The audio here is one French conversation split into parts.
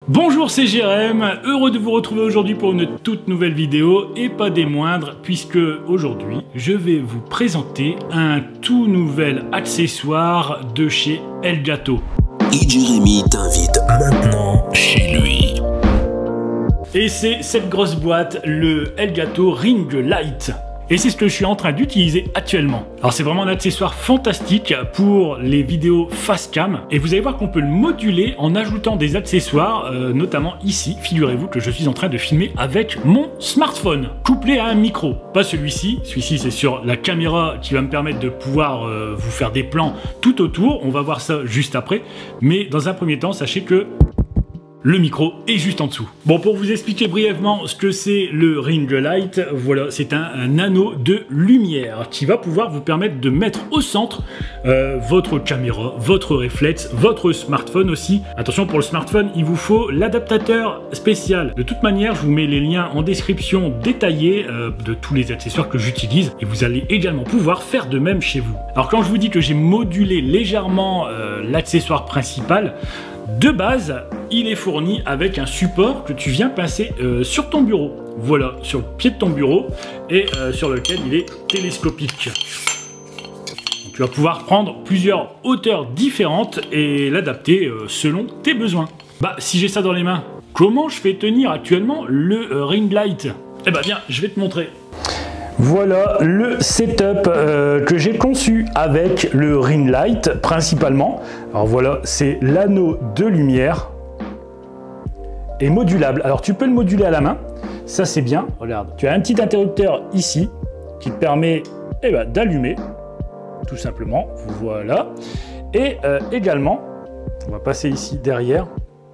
Bonjour, c'est Jérém, heureux de vous retrouver aujourd'hui pour une toute nouvelle vidéo et pas des moindres puisque aujourd'hui je vais vous présenter un tout nouvel accessoire de chez Elgato. Et Jérémy t'invite maintenant chez lui. Et c'est cette grosse boîte, le Elgato Ring Light. Et c'est ce que je suis en train d'utiliser actuellement. Alors c'est vraiment un accessoire fantastique pour les vidéos face cam. Et vous allez voir qu'on peut le moduler en ajoutant des accessoires, notamment ici. Figurez-vous que je suis en train de filmer avec mon smartphone, couplé à un micro. Pas celui-ci, celui-ci c'est sur la caméra qui va me permettre de pouvoir vous faire des plans tout autour. On va voir ça juste après. Mais dans un premier temps, sachez que le micro est juste en dessous. Bon, pour vous expliquer brièvement ce que c'est le Ring Light, voilà, c'est un anneau de lumière qui va pouvoir vous permettre de mettre au centre votre caméra, votre réflexe, votre smartphone aussi. Attention, pour le smartphone, il vous faut l'adaptateur spécial. De toute manière, je vous mets les liens en description détaillée de tous les accessoires que j'utilise et vous allez également pouvoir faire de même chez vous. Alors quand je vous dis que j'ai modulé légèrement l'accessoire principal, de base, il est fourni avec un support que tu viens passer sur ton bureau. Voilà, sur le pied de ton bureau et sur lequel il est télescopique. Donc, tu vas pouvoir prendre plusieurs hauteurs différentes et l'adapter selon tes besoins. Bah, si j'ai ça dans les mains, comment je fais tenir actuellement le Ring Light? Eh bah bien, je vais te montrer. Voilà le setup que j'ai conçu avec le Ring Light principalement. Alors voilà, c'est l'anneau de lumière et modulable. Alors tu peux le moduler à la main, ça c'est bien. Regarde, tu as un petit interrupteur ici qui te permet d'allumer tout simplement. Voilà. Et également, on va passer ici derrière.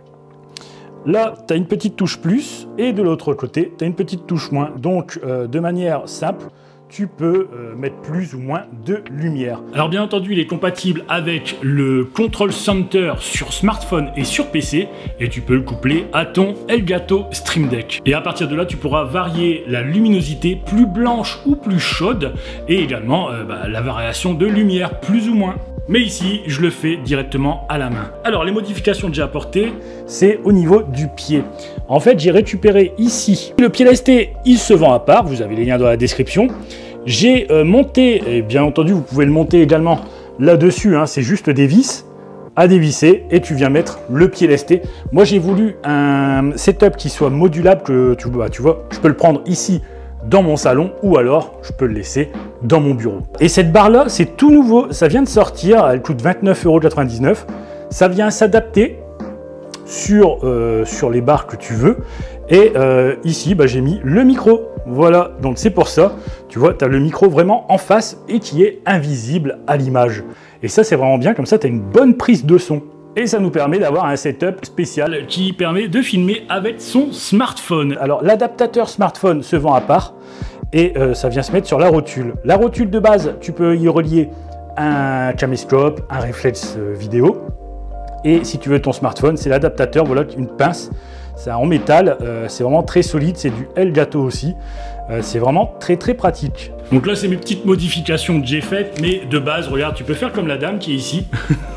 Là, tu as une petite touche plus et de l'autre côté, tu as une petite touche moins. Donc, de manière simple, tu peux mettre plus ou moins de lumière. Alors, bien entendu, il est compatible avec le Control Center sur smartphone et sur PC et tu peux le coupler à ton Elgato Stream Deck. Et à partir de là, tu pourras varier la luminosité plus blanche ou plus chaude et également la variation de lumière plus ou moins. Mais ici, je le fais directement à la main. Alors, les modifications que j'ai apportées, c'est au niveau du pied. En fait, j'ai récupéré ici. Le pied lesté, il se vend à part. Vous avez les liens dans la description. J'ai monté, et bien entendu, vous pouvez le monter également là-dessus. Hein, c'est juste des vis à dévisser et tu viens mettre le pied lesté. Moi, j'ai voulu un setup qui soit modulable, que tu vois, je peux le prendre ici dans mon salon ou alors je peux le laisser dans mon bureau. Et cette barre là, c'est tout nouveau, ça vient de sortir, elle coûte 29,99 €. Ça vient s'adapter sur les barres que tu veux. Et ici, j'ai mis le micro. Voilà, donc c'est pour ça, tu vois, tu as le micro vraiment en face et qui est invisible à l'image. Et ça, c'est vraiment bien, comme ça, tu as une bonne prise de son. Et ça nous permet d'avoir un setup spécial qui permet de filmer avec son smartphone. Alors l'adaptateur smartphone se vend à part et ça vient se mettre sur la rotule. La rotule de base, tu peux y relier un caméscope, un réflexe vidéo. Et si tu veux ton smartphone, c'est l'adaptateur, voilà, une pince. C'est en métal, c'est vraiment très solide, c'est du Elgato aussi. C'est vraiment très très pratique. Donc là, c'est mes petites modifications que j'ai faites, mais de base, regarde, tu peux faire comme la dame qui est ici.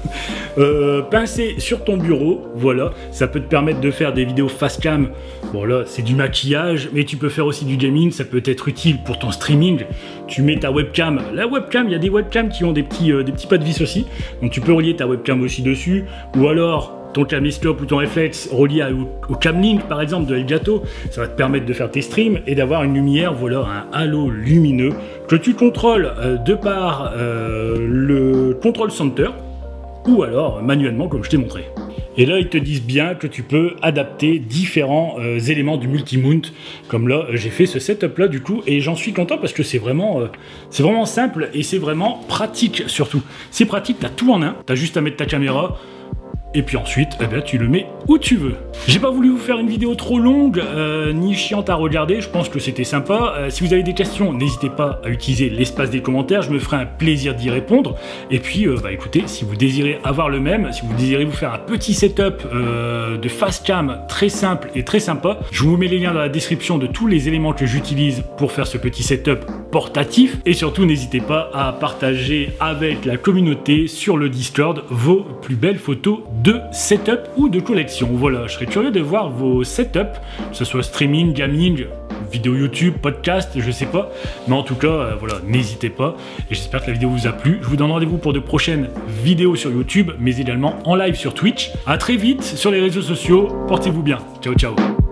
Pincer sur ton bureau, voilà, ça peut te permettre de faire des vidéos face cam. Bon là, c'est du maquillage, mais tu peux faire aussi du gaming, ça peut être utile pour ton streaming. Tu mets ta webcam, la webcam, il y a des webcams qui ont des petits pas de vis aussi, donc tu peux relier ta webcam aussi dessus, ou alors ton caméscope ou ton réflexe relié au Camlink par exemple de Elgato, ça va te permettre de faire tes streams et d'avoir une lumière, voilà, un halo lumineux que tu contrôles de par le Control Center ou alors manuellement comme je t'ai montré. Et là, ils te disent bien que tu peux adapter différents éléments du multimount. Comme là, j'ai fait ce setup là du coup, et j'en suis content parce que c'est vraiment simple et c'est vraiment pratique surtout. C'est pratique, tu as tout en un, tu as juste à mettre ta caméra. Et puis ensuite, tu le mets où tu veux. J'ai pas voulu vous faire une vidéo trop longue, ni chiante à regarder, je pense que c'était sympa. Si vous avez des questions, n'hésitez pas à utiliser l'espace des commentaires, je me ferai un plaisir d'y répondre. Et puis, écoutez, si vous désirez avoir le même, si vous désirez vous faire un petit setup de face cam très simple et très sympa, je vous mets les liens dans la description de tous les éléments que j'utilise pour faire ce petit setup portatif. Et surtout, n'hésitez pas à partager avec la communauté sur le Discord vos plus belles photos de setup ou de collection. questions. Voilà, je serais curieux de voir vos setups, que ce soit streaming, gaming, vidéo YouTube, podcast, je sais pas. Mais en tout cas, voilà, n'hésitez pas. Et j'espère que la vidéo vous a plu. Je vous donne rendez-vous pour de prochaines vidéos sur YouTube, mais également en live sur Twitch. À très vite sur les réseaux sociaux. Portez-vous bien. Ciao, ciao.